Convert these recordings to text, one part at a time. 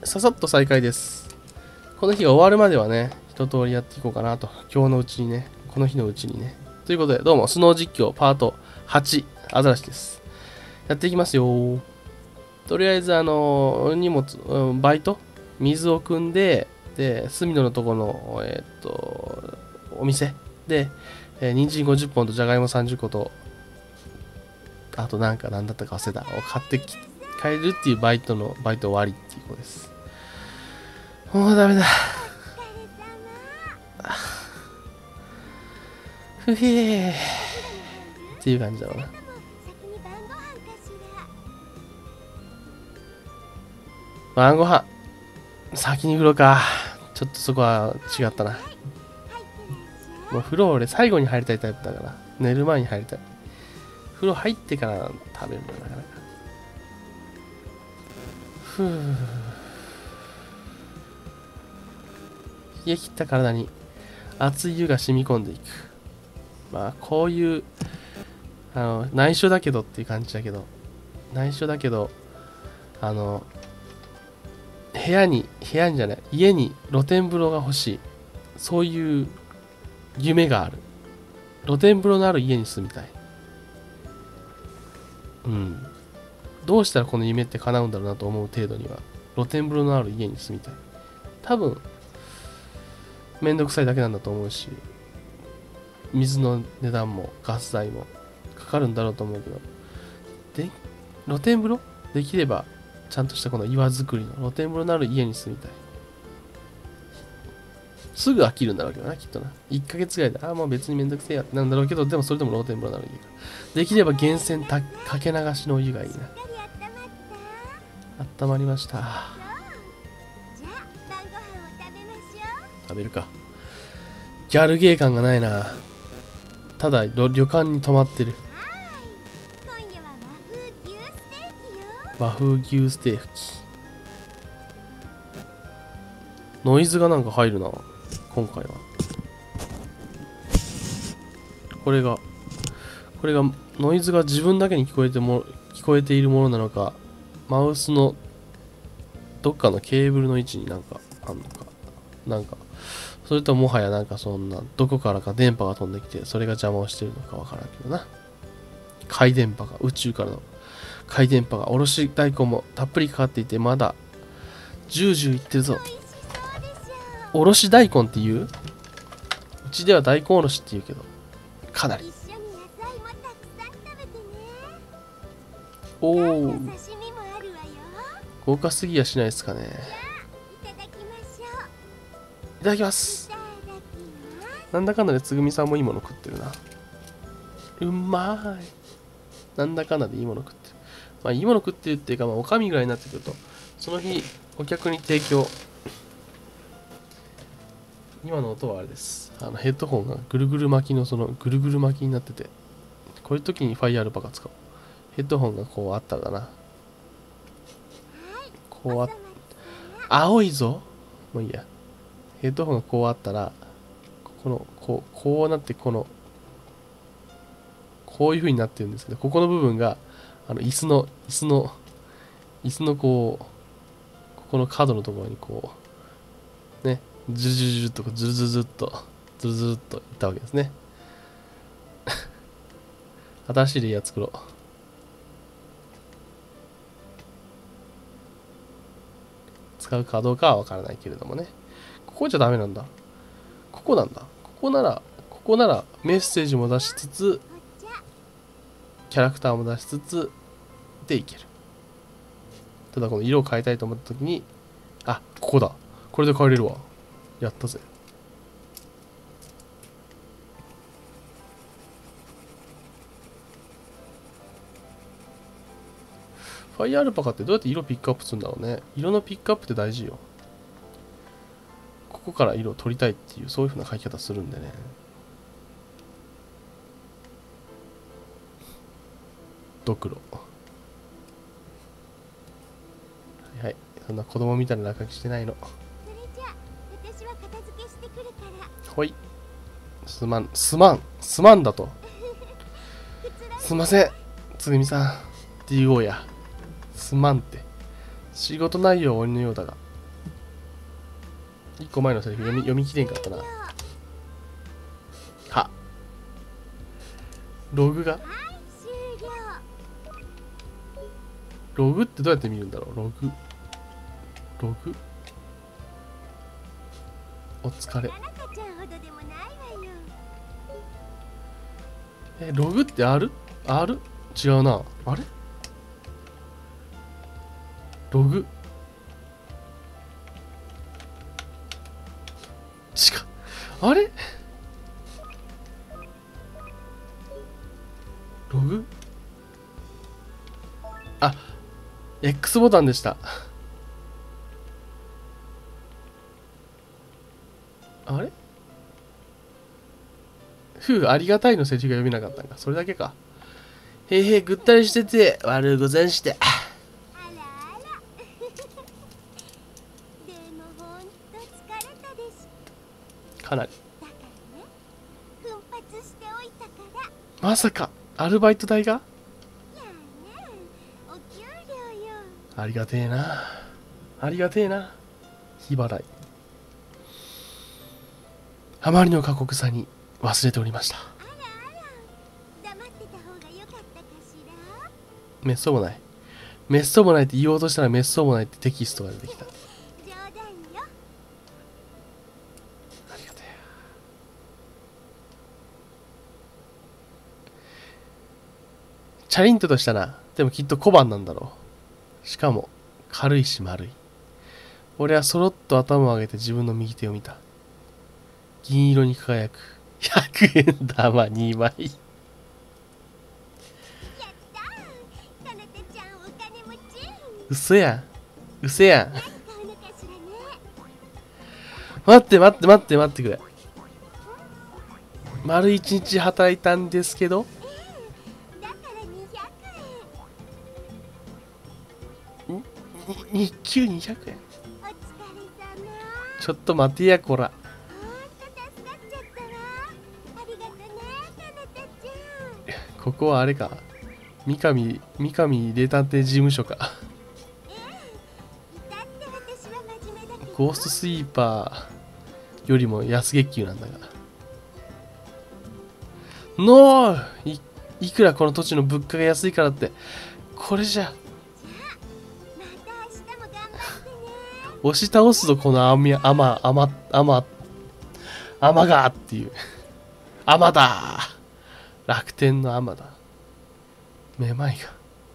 ささっと再開です。この日が終わるまではね、一通りやっていこうかなと。今日のうちにね、この日のうちにね。ということで、どうも、スノー実況パート8、アザラシです。やっていきますよ。とりあえず、荷物、バイト水を汲んで、で、隅野のとこの、お店で、人参50本とじゃがいも30個と、あとなんだったか忘れた。を買って帰るっていうバイト終わりっていうことです。もうダメだ。ふへーっていう感じだろうな。晩ご飯先に風呂か。ちょっとそこは違ったな。もう風呂俺最後に入りたいタイプだから、寝る前に入りたい。風呂入ってから食べるのだから。ふぅ。冷え切った体に熱い湯が染み込んでいく。まあこういう内緒だけどっていう感じだけど、家にじゃない、家に露天風呂が欲しい。そういう夢がある。露天風呂のある家に住みたい。うん。どうしたらこの夢って叶うんだろうなと思う程度には、露天風呂のある家に住みたい。多分、めんどくさいだけなんだと思うし、水の値段もガス代もかかるんだろうと思うけど、で、露天風呂できれば、ちゃんとしたこの岩作りの露天風呂のある家に住みたい。すぐ飽きるんだろうけどな、きっとな。1ヶ月ぐらいで、もう別にめんどくせえやってなんだろうけど、でもそれでも露天風呂のある家か。できれば源泉かけ流しのお湯がいいな。あったまりました。食べるか。ギャルゲー感がないな。ただ旅館に泊まってる。和風牛ステーキ。ノイズがなんか入るな、今回は。これがノイズが自分だけに聞こえているものなのか、マウスのどっかのケーブルの位置になんかあんのか、それともはやそんなどこからか電波が飛んできてそれが邪魔をしているのかわからんけどな。回電波が、宇宙からの回電波が、おろし大根もたっぷりかかっていて、まだジュージューいってるぞ。おろし大根って言う？うちでは大根おろしって言うけど、かなり。おお、豪華すぎやしないですかね。いただきます。なんだかんだでつぐみさんもいいもの食ってるな。うまい。なんだかんだでいいもの食ってる。まあいいもの食ってるっていうか、おかみぐらいになってくると、その日お客に提供。今の音はあれです。ヘッドホンがぐるぐる巻きのぐるぐる巻きになってて、こういう時にファイヤーアルパカ使う。ヘッドホンがこうあったらだな。青いぞ。もういいや。ヘッドホンがこうあったら、こうなって、こういう風になってるんですけど、ここの部分が、椅子のここの角のところにね、ズルズルズルっとズルズルズルっといったわけですね。新しいレイヤー作ろう。使うかどうかはわからないけれどもね。ここじゃダメなんだ。ここなんだ。ここならメッセージも出しつつ、キャラクターも出しつつでいける。ただこの色を変えたいと思った時に、ここだ。これで変えれるわ。やったぜ。ファイアーアルパカってどうやって色ピックアップするんだろうね。色のピックアップって大事よ。ここから色を取りたいっていう、そういう風な書き方するんでね。ドクロ。はい。そんな子供みたいな落書きしてないの。ほい。すまんだと。すいません。つぐみさん。って言おうや。すまんって。仕事内容は鬼のようだが、 1個前のセリフ読み切れんかったな。はログがログってどうやって見るんだろう。ログお疲れ。ログってある違うな。あれログ違う。あれログあ、X ボタンでした。あれありがたいのセリフが読めなかったんか。それだけか。へいへい、ぐったりしてて、悪うござんして。かなり。まさか、アルバイト代がありがてえな。ありがてえな。日払い。あまりの過酷さに忘れておりました。めっそうもない。めっそうもないって言おうとしたらめっそうもないってテキストが出てきた。ありがてえ。チャリンとしたな。でもきっと小判なんだろう。しかも軽いし丸い。俺はそろっと頭を上げて自分の右手を見た。銀色に輝く100円玉2枚。嘘やん。嘘やん。待ってくれ。丸一日働いたんですけど。日給200円。ちょっと待てやこら。ここはあれか。三上霊探偵事務所か。ゴーストスイーパーよりも安月給なんだが。のー いくらこの土地の物価が安いからって、これじゃ。押し倒すぞ、このアマがっていう。アマだ。楽天のアマだ。めまいが。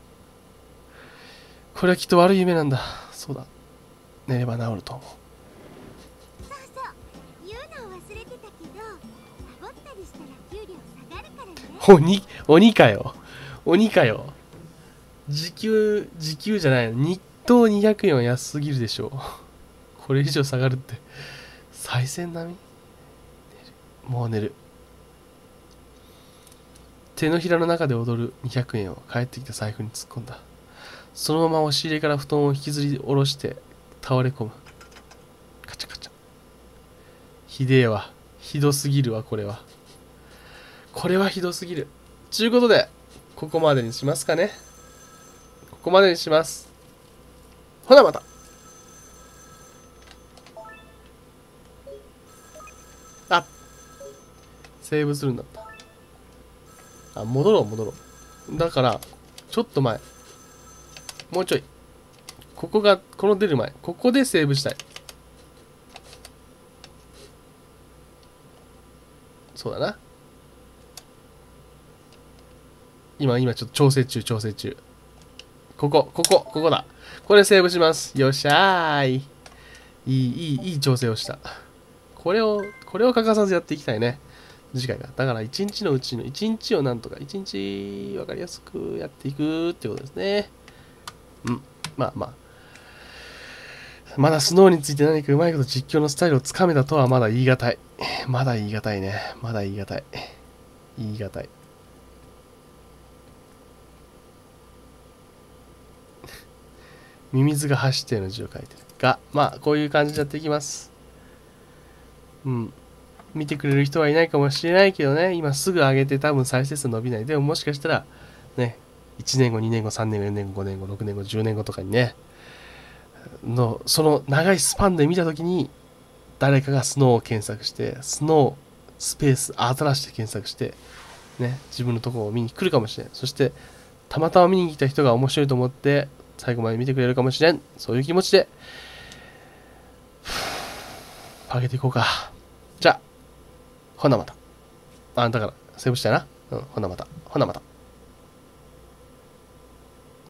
これはきっと悪い夢なんだ。そうだ。寝れば治ると思う。 そうそう。言うのを忘れてたけど、サボったりしたら給料下がるからね。 鬼かよ。時給じゃないの。日当200円は安すぎるでしょう。これ以上下がるって。再銭並み？もう寝る。手のひらの中で踊る200円を帰ってきた財布に突っ込んだ。そのまま押し入れから布団を引きずり下ろして倒れ込む。カチャカチャ。ひでえわ。ひどすぎるわ、これは。これはひどすぎる。ちゅうことで、ここまでにしますかね。ここまでにします。ほなまた。あ、セーブするんだった。あ、戻ろう。だから、ちょっと前。もうちょい。この出る前。ここでセーブしたい。そうだな。今ちょっと調整中。ここだ。これセーブします。よっしゃーい。いい調整をした。これを欠かさずやっていきたいね。次回が。だから1日のうちの1日をなんとか、1日分かりやすくやっていくってことですね。まだスノーについて何かうまいこと実況のスタイルをつかめたとはまだ言い難い。まだ言い難いね。言い難い。ミミズが走っての字を書いてる。が、こういう感じでやっていきます。見てくれる人はいないかもしれないけどね、今すぐ上げて多分再生数伸びない。でももしかしたら、ね、1年後、2年後、3年後、4年後、5年後、6年後、10年後とかにね、その長いスパンで見たときに、 誰かがスノーを検索して、スノースペースアザラシで検索して、ね、自分のところを見に来るかもしれん。そして、たまたま見に来た人が面白いと思って、最後まで見てくれるかもしれん。そういう気持ちで、上げていこうか。じゃあ、ほなまた。だから、セーブしたいな。ほなまた。ほなまた。